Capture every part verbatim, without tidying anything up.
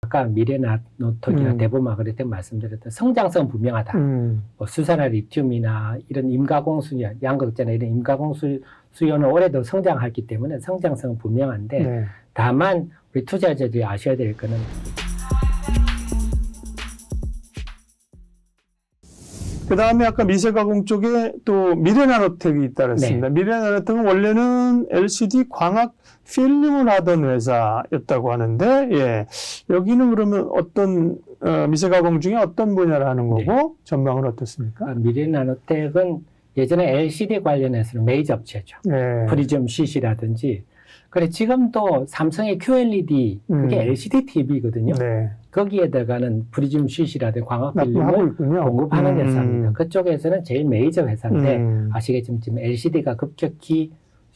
아까 미래나노텍이나 음. 대보마그네틱 말씀드렸던 성장성 분명하다. 음. 뭐 수산화 리튬이나 이런 임가공 수요, 양극재나 이런 임가공 수, 수요는 올해도 성장했기 때문에 성장성은 분명한데 네. 다만 우리 투자자들이 아셔야 될 거는 그 다음에 아까 미세가공 쪽에 또 미래나노텍이 있다 그랬습니다. 네. 미래나노텍은 원래는 엘시디 광학 필름을 하던 회사였다고 하는데, 예. 여기는 그러면 어떤, 어, 미세가공 중에 어떤 분야를 하는 거고, 네. 전망은 어떻습니까? 아, 미래나노텍은 예전에 엘시디 관련해서는 메이저 업체죠. 네. 프리즘 씨씨라든지. 그래, 지금도 삼성의 큐엘이디, 그게 음. 엘시디 티비거든요. 네. 거기에 들어가는 프리즘 씨씨라든지 광학필름을 공급하는 음. 회사입니다. 그쪽에서는 제일 메이저 회사인데, 음. 아시겠지만 지금 엘시디가 급격히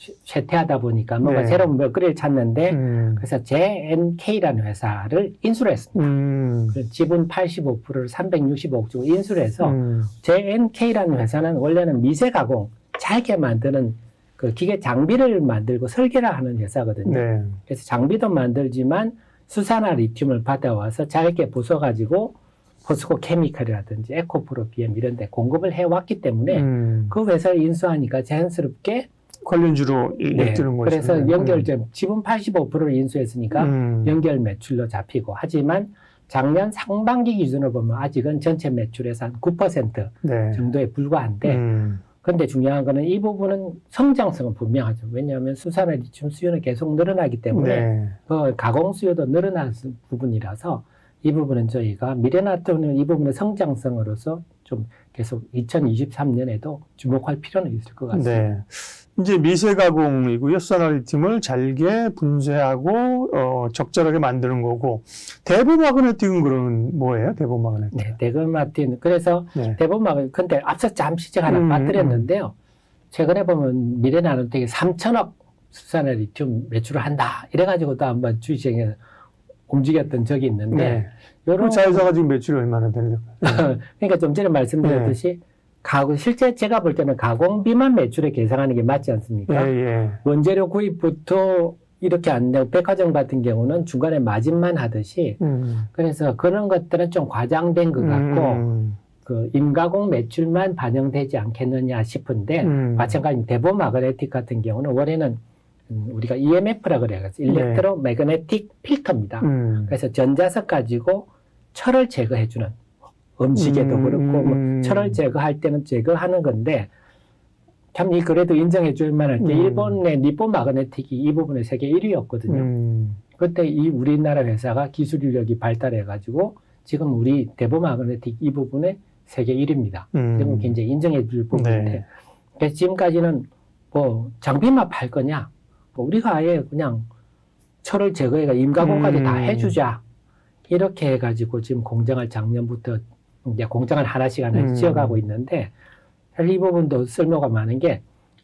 쇠퇴하다 보니까 뭔가 네. 새로운 먹거리를 찾는데, 음. 그래서 제엔케이라는 회사를 인수를 했습니다. 음. 지분 팔십오 퍼센트를 삼백육십오억 주고 인수를 해서, 음. 제엔케이라는 회사는 원래는 미세 가공, 잘게 만드는 그 기계 장비를 만들고 설계를 하는 회사거든요. 네. 그래서 장비도 만들지만 수산화 리튬을 받아와서 잘게 부숴가지고 포스코 케미칼이라든지 에코프로 비엠 이런 데 공급을 해왔기 때문에 음. 그 회사를 인수하니까 자연스럽게 관련주로 네. 뜨는 거죠. 그래서 연결, 음. 지분 팔십오 퍼센트를 인수했으니까 음. 연결 매출로 잡히고 하지만 작년 상반기 기준으로 보면 아직은 전체 매출에서 한 구 퍼센트 네. 정도에 불과한데 음. 그런데 중요한 거는 이 부분은 성장성은 분명하죠. 왜냐하면 수산화 리튬 수요는 계속 늘어나기 때문에 네. 그 가공 수요도 늘어나는 부분이라서 이 부분은 저희가 미래나노텍은 이 부분의 성장성으로서 좀 계속 이천이십삼 년에도 주목할 필요는 있을 것 같습니다. 네. 이제 미세가공이고요. 수산화 리튬을 잘게 분쇄하고 어, 적절하게 만드는 거고 대보마그네틱은 그러면 뭐예요? 대보마그네틱? 네, 대보마그네틱. 그래서 네. 대보마그네틱. 근데 앞서 잠시 제가 하나 음, 빠뜨렸는데요. 음. 최근에 보면 미래나노텍이 삼천억 수산화 리튬 매출을 한다. 이래가지고도 한번 주식시장에서 움직였던 적이 있는데 네. 요런 자회사가 지금 매출이 얼마나 되는 거예요? 그러니까 좀 전에 말씀드렸듯이 네. 가공, 실제 제가 볼 때는 가공비만 매출에 계산하는 게 맞지 않습니까? 예, 예. 원재료 구입부터 이렇게 안 되고, 백화점 같은 경우는 중간에 마진만 하듯이, 음. 그래서 그런 것들은 좀 과장된 것 같고, 음. 그 임가공 매출만 반영되지 않겠느냐 싶은데, 음. 마찬가지로 대보마그네틱 같은 경우는 원래는 우리가 이엠에프라 그래가지고, 일렉트로 매그네틱 필터입니다. 음. 그래서 전자석 가지고 철을 제거해주는, 음식에도 음, 그렇고 뭐 음. 철을 제거할 때는 제거하는 건데 참 이 그래도 인정해 줄 만한 게 음. 일본의 니폰 마그네틱이 이 부분에 세계 일 위였거든요. 음. 그때 이 우리나라 회사가 기술 인력이 발달해 가지고 지금 우리 대보 마그네틱 이 부분에 세계 일 위입니다. 음. 그러면 굉장히 인정해 줄 부분인데 네. 그래서 지금까지는 뭐 장비만 팔 거냐 뭐 우리가 아예 그냥 철을 제거해가 임가공까지 음. 다 해주자 이렇게 해가지고 지금 공장을 작년부터 이제 공장을 하나씩 하나씩 음. 지어가고 있는데, 사실 이 부분도 쓸모가 많은 게,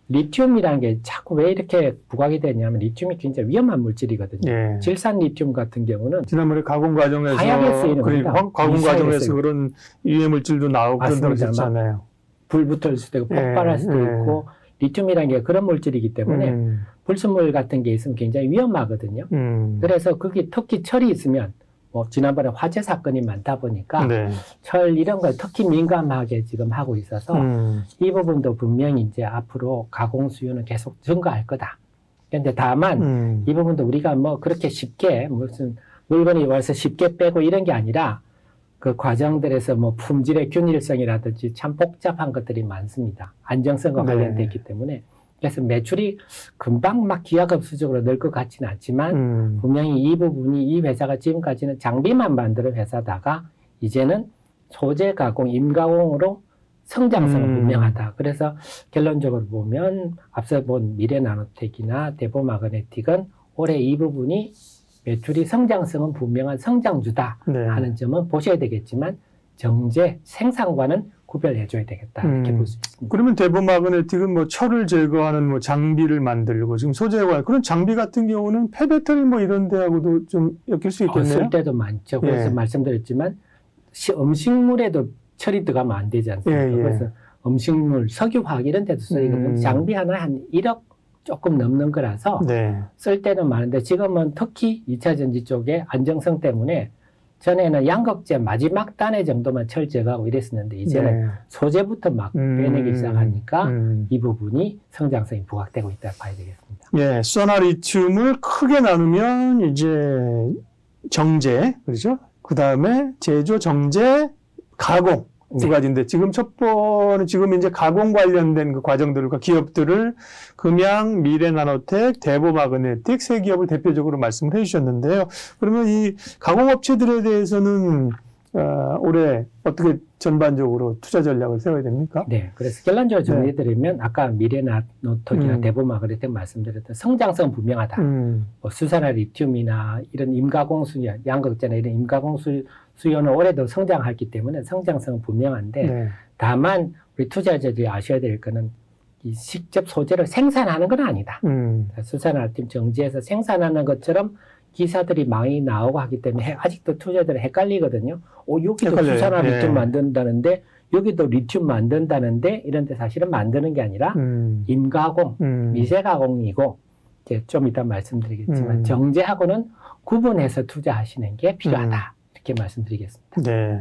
리튬이라는 게 자꾸 왜 이렇게 부각이 되냐면, 리튬이 굉장히 위험한 물질이거든요. 예. 질산 리튬 같은 경우는. 지난번에 가공 과정에서. 화약에 쓰이는 겁니다. 가공 과정에서 그런 유해 물질도 나오고 그런다고 했잖아요. 불 붙을 수도 있고, 폭발할 예. 수도 예. 있고, 리튬이라는 게 그런 물질이기 때문에, 음. 불순물 같은 게 있으면 굉장히 위험하거든요. 음. 그래서 그게 특히 철이 있으면, 뭐 지난번에 화재 사건이 많다 보니까 네. 철 이런 걸 특히 민감하게 지금 하고 있어서 음. 이 부분도 분명히 이제 앞으로 가공 수요는 계속 증가할 거다. 그런데 다만 음. 이 부분도 우리가 뭐 그렇게 쉽게 무슨 물건이 와서 쉽게 빼고 이런 게 아니라 그 과정들에서 뭐 품질의 균일성이라든지 참 복잡한 것들이 많습니다. 안정성과 네. 관련돼 있기 때문에. 그래서 매출이 금방 막 기하급수적으로 늘 것 같지는 않지만 음. 분명히 이 부분이 이 회사가 지금까지는 장비만 만드는 회사다가 이제는 소재 가공, 임가공으로 성장성은 음. 분명하다. 그래서 결론적으로 보면 앞서 본 미래나노텍이나 대보마그네틱은 올해 이 부분이 매출이 성장성은 분명한 성장주다 네. 하는 점은 보셔야 되겠지만 정제, 생산과는 구별해줘야 되겠다 이렇게 음. 볼 수 있습니다. 그러면 대보마그네틱은 뭐 철을 제거하는 뭐 장비를 만들고 지금 소재와 그런 장비 같은 경우는 폐배터리 뭐 이런 데하고도 좀 엮일 수 있겠네요. 어, 쓸 때도 많죠. 그래서 예. 말씀드렸지만 시, 음식물에도 철이 들어가면 안 되지 않습니까? 예, 예. 그래서 음식물, 석유화학 이런 데도 쓰이거든요. 음. 장비 하나 한 일억 조금 넘는 거라서 네. 쓸 때는 많은데 지금은 특히 이 차 전지 쪽에 안정성 때문에 전에는 양극재 마지막 단에 정도만 철제하고 이랬었는데 이제는 네. 소재부터 막 음, 빼내기 시작하니까 음. 이 부분이 성장성이 부각되고 있다 봐야 되겠습니다. 예, 수소나 리튬을 크게 나누면 이제 정제, 그렇죠? 그 다음에 제조, 정제, 가공 두 네. 가지인데 지금 첫 번은 지금 이제 가공 관련된 그 과정들과 기업들을 금양, 미래나노텍, 대보마그네틱 세 기업을 대표적으로 말씀을 해주셨는데요. 그러면 이 가공업체들에 대해서는 어, 올해 어떻게 전반적으로 투자 전략을 세워야 됩니까? 네, 그래서 결론적으로 정리해드리면 네. 아까 미래나노텍이나 음. 대보마그네틱 말씀드렸던 성장성 분명하다. 음. 뭐 수산화 리튬이나 이런 임가공 수요, 양극재나 이런 임가공 수, 수요는 올해도 성장했기 때문에 성장성은 분명한데 네. 다만 우리 투자자들이 아셔야 될 거는 이 직접 소재를 생산하는 건 아니다. 음. 수산화 리튬 정제해서 생산하는 것처럼 기사들이 많이 나오고 하기 때문에 아직도 투자자들은 헷갈리거든요. 오, 여기도 헷갈려요. 수산화 리튬 예. 만든다는데 여기도 리튬 만든다는데 이런데 사실은 만드는 게 아니라 음. 임가공, 음. 미세가공이고 이제 좀 이따 말씀드리겠지만 음. 정제하고는 구분해서 투자하시는 게 필요하다. 음. 이렇게 말씀드리겠습니다. 네.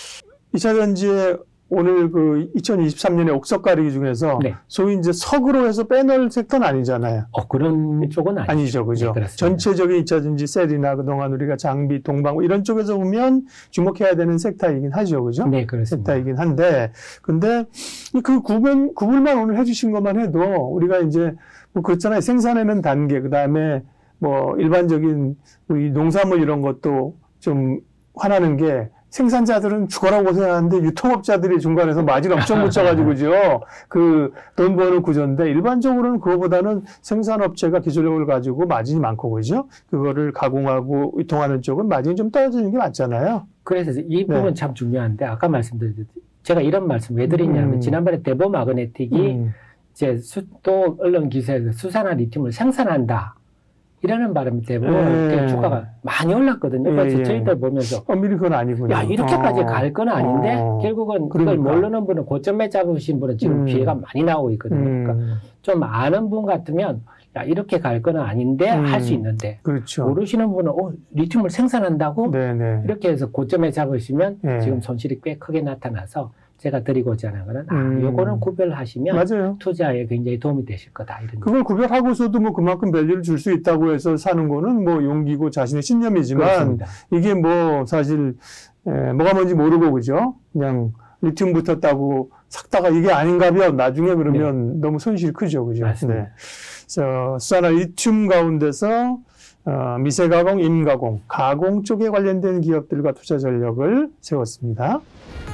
이차전지의 오늘 그 이천이십삼 년에 옥석 가리기 중에서 네. 소위 이제 석으로 해서 빼놓을 섹터는 아니잖아요. 어, 그런 쪽은 아니죠. 아니죠. 그죠. 네, 전체적인 이차전지 셀이나 그동안 우리가 장비, 동방 이런 쪽에서 보면 주목해야 되는 섹터이긴 하죠. 그죠? 네, 그렇습니다. 섹터이긴 한데, 근데 그 구분, 구분만 오늘 해주신 것만 해도 우리가 이제 뭐 그렇잖아요. 생산하는 단계, 그 다음에 뭐 일반적인 우리 농산물 이런 것도 좀 화나는 게 생산자들은 죽어라 고생하는데 유통업자들이 중간에서 마진 엄청 붙여가지고죠. 그 돈 버는 구조인데 일반적으로는 그거보다는 생산업체가 기술력을 가지고 마진이 많고 그죠. 그거를 가공하고 유통하는 쪽은 마진이 좀 떨어지는 게 맞잖아요. 그래서 이 부분 네. 참 중요한데 아까 말씀드렸듯이 제가 이런 말씀 왜 드리냐면 음. 지난번에 대보마그네틱이 음. 이제 수, 또 언론 기사에서 수산화 리튬을 생산한다. 이라는 바람 때문에 예. 주가가 많이 올랐거든요. 예. 그래서 저희들 보면서 엄밀히 그건 아니군요. 야 이렇게까지 어. 갈 건 아닌데 어. 결국은 그러니까. 그걸 모르는 분은 고점에 잡으신 분은 지금 음. 피해가 많이 나오고 있거든요. 음. 그러니까 좀 아는 분 같으면 야 이렇게 갈 건 아닌데 음. 할 수 있는데 그렇죠. 모르시는 분은 어, 리튬을 생산한다고 네네. 이렇게 해서 고점에 잡으시면 예. 지금 손실이 꽤 크게 나타나서 제가 드리고자 하는 거는, 아, 음. 요거는 구별하시면 맞아요. 투자에 굉장히 도움이 되실 거다. 이런 그걸 구별하고서도 뭐 그만큼 밸류를 줄 수 있다고 해서 사는 거는 뭐 용기고 자신의 신념이지만, 그렇습니다. 이게 뭐 사실, 에, 뭐가 뭔지 모르고, 그죠? 그냥 리튬 붙었다고 샀다가 이게 아닌가벼. 나중에 그러면 네. 너무 손실이 크죠. 그죠? 맞습니다. 네. 그래서 수산화 리튬 가운데서 어, 미세가공, 임가공, 가공 쪽에 관련된 기업들과 투자 전략을 세웠습니다.